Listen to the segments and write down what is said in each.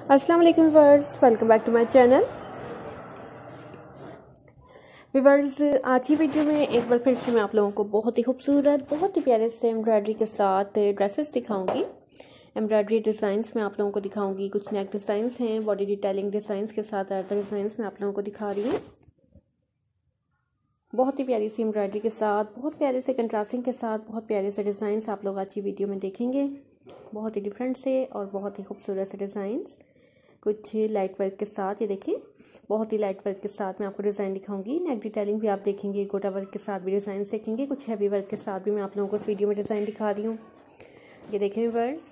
अस्सलाम वालेकुम viewers, welcome back to my channel. Viewers, आज की वीडियो में एक बार फिर से मैं आप लोगों को बहुत ही खूबसूरत, बहुत ही प्यारे से एम्ब्रॉयडरी के साथ ड्रेसेस दिखाऊंगी। एम्ब्रॉयडरी डिज़ाइंस में आप लोगों को दिखाऊंगी। कुछ नेक डिज़ाइंस हैं, बॉडी डिटेलिंग डिज़ाइंस के साथ अदर डिज़ाइंस में आप लोगों को दिखा रही हूँ। बहुत ही प्यारी सी एम्ब्रॉयडरी के साथ, बहुत प्यारे से कंट्रास्टिंग के साथ, बहुत प्यारे से डिज़ाइंस आप लोग आज की वीडियो में देखेंगे। बहुत ही डिफरेंट से और बहुत ही खूबसूरत से डिज़ाइंस, कुछ लाइट वर्क के साथ। ये देखिए, बहुत ही लाइट वर्क के साथ मैं आपको डिज़ाइन दिखाऊंगी। नेक डिटेलिंग भी आप देखेंगे, गोटा वर्क के साथ भी डिज़ाइन देखेंगे, कुछ हैवी वर्क के साथ भी मैं आप लोगों को इस वीडियो में डिज़ाइन दिखा रही हूँ। ये देखें व्यूअर्स,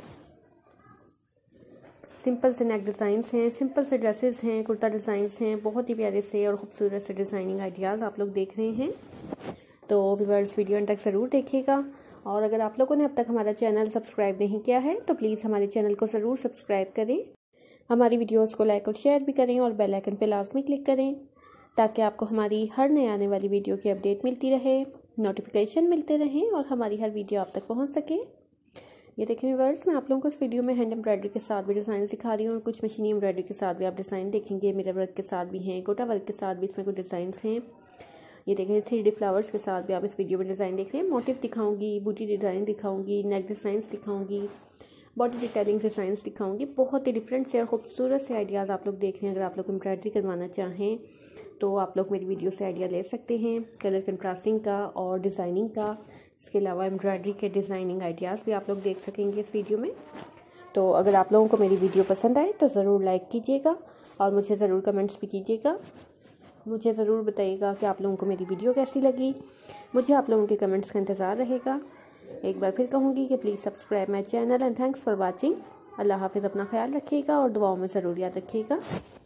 सिंपल से नेक डिज़ाइंस हैं, सिंपल से ड्रेसेस हैं, कुर्ता डिज़ाइंस हैं, बहुत ही प्यारे से और ख़ूबसूरत से डिज़ाइनिंग आइडियाज़ आप लोग देख रहे हैं। तो व्यूअर्स, वीडियो अंत तक ज़रूर देखिएगा। और अगर आप लोगों ने अब तक हमारा चैनल सब्सक्राइब नहीं किया है तो प्लीज़ हमारे चैनल को ज़रूर सब्सक्राइब करें, हमारी वीडियोस को लाइक और शेयर भी करें और बेल आइकन पे लाजमी क्लिक करें ताकि आपको हमारी हर नए आने वाली वीडियो की अपडेट मिलती रहे, नोटिफिकेशन मिलते रहें और हमारी हर वीडियो आप तक पहुंच सके। ये देखें व्यूअर्स, मैं आप लोगों को इस वीडियो में हैंड एम्ब्रॉयडरी के साथ भी डिज़ाइन दिखा रही हूँ और कुछ मशीनी एम्ब्रॉयडरी के साथ भी आप डिज़ाइन देखेंगे। मिरर वर्क के साथ भी हैं, गोटा वर्क के साथ भी इसमें कुछ डिज़ाइंस हैं। ये देखें, 3D फ्लावर्स के साथ भी आप इस वीडियो में डिज़ाइन देख रहे हैं। मोटिव दिखाऊंगी, बूटी डिज़ाइन दिखाऊंगी, नेक डिज़ाइंस दिखाऊंगी, बॉडी डिटेलिंग डिज़ाइंस दिखाऊंगी। बहुत ही डिफरेंट से और खूबसूरत से आइडियाज़ आप लोग देख रहे हैं। अगर आप लोग एम्ब्रॉयडरी करवाना चाहें तो आप लोग मेरी वीडियो से आइडिया ले सकते हैं, कलर कंट्रास्टिंग का और डिज़ाइनिंग का। इसके अलावा एम्ब्रॉयडरी के डिज़ाइनिंग आइडियाज़ भी आप लोग देख सकेंगे इस वीडियो में। तो अगर आप लोगों को मेरी वीडियो पसंद आए तो ज़रूर लाइक कीजिएगा और मुझे ज़रूर कमेंट्स भी कीजिएगा। मुझे ज़रूर बताइएगा कि आप लोगों को मेरी वीडियो कैसी लगी। मुझे आप लोगों के कमेंट्स का इंतज़ार रहेगा। एक बार फिर कहूँगी कि please subscribe my channel and thanks for watching. अल्लाह हाफिज़, अपना ख्याल रखिएगा और दुआओं में ज़रूर याद रखिएगा।